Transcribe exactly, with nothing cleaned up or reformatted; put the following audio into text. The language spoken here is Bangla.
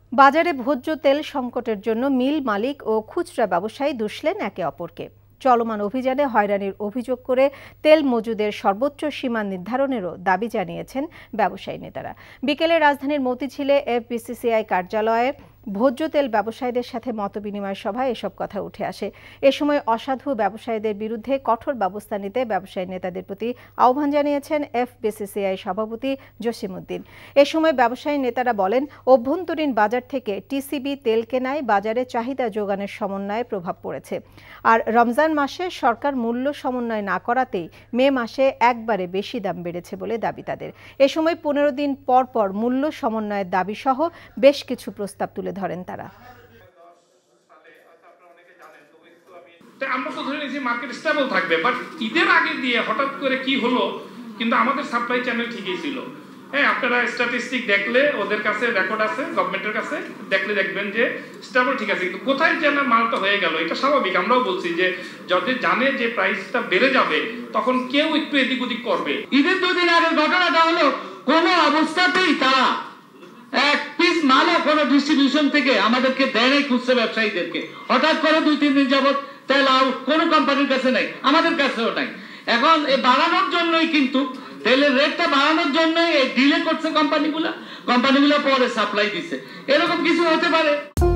বাজারে ভোজ্য তেল সংকটের জন্য মিল মালিক ও খুচরা ব্যবসায়ী দুষলেন একে অপরকে। চলমান অভিযানে হয়রানির অভিযোগ করে তেল মজুদের সর্বোচ্চ সীমা নির্ধারণেরও দাবি জানিয়েছেন ব্যবসায়ী নেতারা। বিকেলে রাজধানীর মতিঝিলে এফবিসিসিআই কার্যালয়ে ভোজ্য তেল ব্যবসায়ীদের সাথে মতবিনিময় সভায় এসব কথা উঠে আসে। এ সময় অসাধু ব্যবসায়ীদের বিরুদ্ধে কঠোর ব্যবস্থা নিতে ব্যবসায়ী নেতাদের প্রতি আহ্বান জানিয়েছেন এফবিসিসিআই সভাপতি জসিমউদ্দিন। এ সময় ব্যবসায়ী নেতারা বলেন, অভ্যন্তরীণ বাজার থেকে টিসিবি তেল কেনায় বাজারে চাহিদা যোগানের সমন্বয়ে প্রভাব পড়েছে। আর রমজান মাসে সরকার মূল্য সমন্বয় না করাতেই মে মাসে একবারে বেশি দাম বেড়েছে বলে দাবি তাদের। এ সময় পনেরো দিন পর পর মূল্য সমন্বয়ের দাবি সহ বেশ কিছু প্রস্তাব তুলে ধরেন তারা। আমরা তো ধরে নিয়েছি মার্কেট স্টেবল থাকবে, বাট ঈদের আগে দিয়ে হঠাৎ করে কি হলো, কিন্তু আমাদের সাপ্লাই চ্যানেল ঠিকই ছিল। হ্যাঁ, আপনারা স্ট্যাটিস্টিক দেখলে ওদের কাছে রেকর্ড আছে, গভর্নমেন্টের কাছে দেখলে দেখবেন যে স্টেবল ঠিক আছে, কিন্তু কোথায় যেন মালটা হয়ে গেল এটা স্বাভাবিক। আমরাও বলছি যে যদি জানে যে প্রাইসটা বেড়ে যাবে তখন কেউ একটু এদিক ওদিক করবে। ঈদের দুদিন আগের ঘটনাটা হলো কোন অবস্থাতেই তারা এক পিস মালও কোনো ডিস্ট্রিবিউশন থেকে আমাদেরকে দেয় নাই, খুচরা ব্যবসায়ীদেরকে। হঠাৎ করে দুই তিন দিন যাবত তেল আউট, কোনো কোম্পানির কাছে নাই, আমাদের কাছেও নাই। এখন এই বাড়ানোর জন্যই কিন্তু তেলের রেটটা বাড়ানোর জন্যই ডিলে করছে কোম্পানিগুলা, কোম্পানিগুলো পরে সাপ্লাই দিছে, এরকম কিছু হতে পারে।